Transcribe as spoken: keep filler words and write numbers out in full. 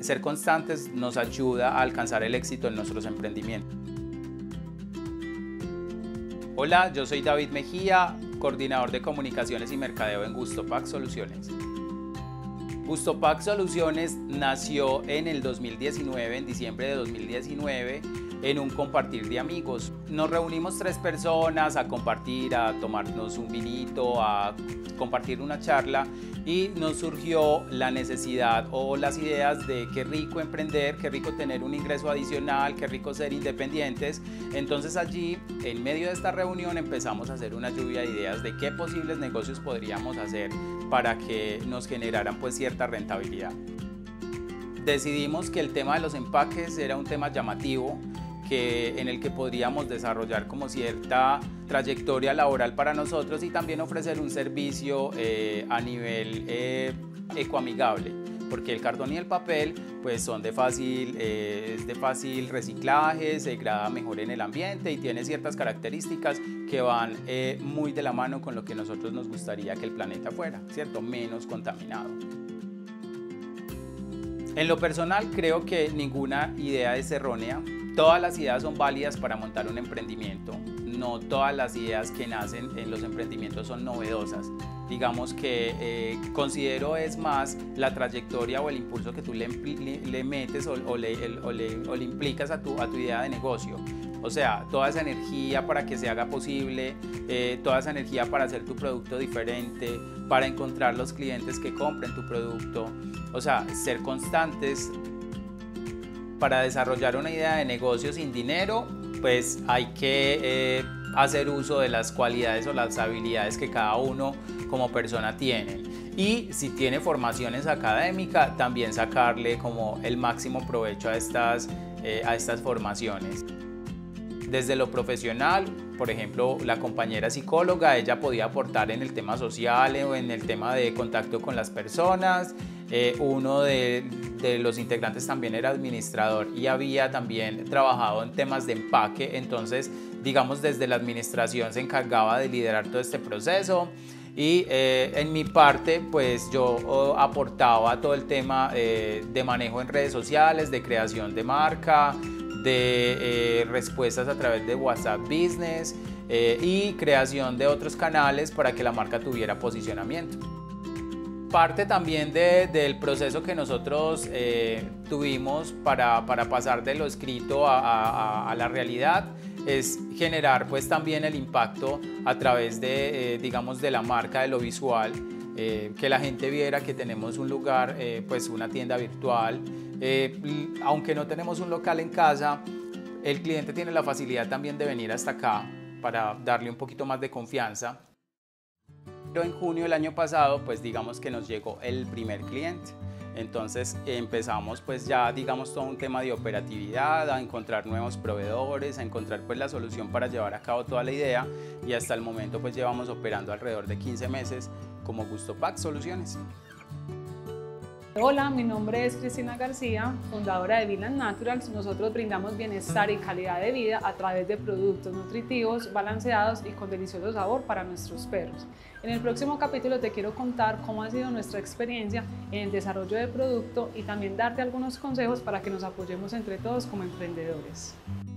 ser constantes nos ayuda a alcanzar el éxito en nuestros emprendimientos. Hola, yo soy David Mejía, coordinador de comunicaciones y mercadeo en Gustopack Soluciones. Gustopack Soluciones nació en el dos mil diecinueve, en diciembre de dos mil diecinueve, en un compartir de amigos. Nos reunimos tres personas a compartir, a tomarnos un vinito, a compartir una charla y nos surgió la necesidad o las ideas de qué rico emprender, qué rico tener un ingreso adicional, qué rico ser independientes. Entonces allí, en medio de esta reunión, empezamos a hacer una lluvia de ideas de qué posibles negocios podríamos hacer para que nos generaran pues cierta rentabilidad. Decidimos que el tema de los empaques era un tema llamativo, que, en el que podríamos desarrollar como cierta trayectoria laboral para nosotros y también ofrecer un servicio eh, a nivel eh, ecoamigable, porque el cartón y el papel pues son de fácil, eh, es de fácil reciclaje, se degrada mejor en el ambiente y tiene ciertas características que van eh, muy de la mano con lo que nosotros nos gustaría que el planeta fuera, ¿cierto? Menos contaminado. En lo personal creo que ninguna idea es errónea. Todas las ideas son válidas para montar un emprendimiento. No todas las ideas que nacen en los emprendimientos son novedosas. Digamos que eh, considero es más la trayectoria o el impulso que tú le, le metes o, o, le, el, o, le, o le implicas a tu, a tu idea de negocio. O sea, toda esa energía para que se haga posible, eh, toda esa energía para hacer tu producto diferente, para encontrar los clientes que compren tu producto. O sea, ser constantes. Para desarrollar una idea de negocio sin dinero, pues hay que eh, hacer uso de las cualidades o las habilidades que cada uno como persona tiene. Y si tiene formaciones académicas, también sacarle como el máximo provecho a estas, eh, a estas formaciones. Desde lo profesional, por ejemplo, la compañera psicóloga, ella podía aportar en el tema social o en el tema de contacto con las personas. Eh, uno de, de los integrantes también era administrador y había también trabajado en temas de empaque, entonces digamos desde la administración se encargaba de liderar todo este proceso y eh, en mi parte pues yo oh, aportaba todo el tema eh, de manejo en redes sociales, de creación de marca, de eh, respuestas a través de WhatsApp Business eh, y creación de otros canales para que la marca tuviera posicionamiento. Parte también de, del proceso que nosotros eh, tuvimos para, para pasar de lo escrito a, a, a la realidad es generar pues también el impacto a través de, eh, digamos, de la marca, de lo visual, eh, que la gente viera que tenemos un lugar, eh, pues una tienda virtual. Eh, aunque no tenemos un local en casa, el cliente tiene la facilidad también de venir hasta acá para darle un poquito más de confianza. Pero en junio del año pasado, pues digamos que nos llegó el primer cliente. Entonces empezamos pues ya digamos todo un tema de operatividad, a encontrar nuevos proveedores, a encontrar pues la solución para llevar a cabo toda la idea y hasta el momento pues llevamos operando alrededor de quince meses como Gustopack Soluciones. Hola, mi nombre es Cristina García, fundadora de Viland Naturals. Nosotros brindamos bienestar y calidad de vida a través de productos nutritivos, balanceados y con delicioso sabor para nuestros perros. En el próximo capítulo te quiero contar cómo ha sido nuestra experiencia en el desarrollo de producto y también darte algunos consejos para que nos apoyemos entre todos como emprendedores.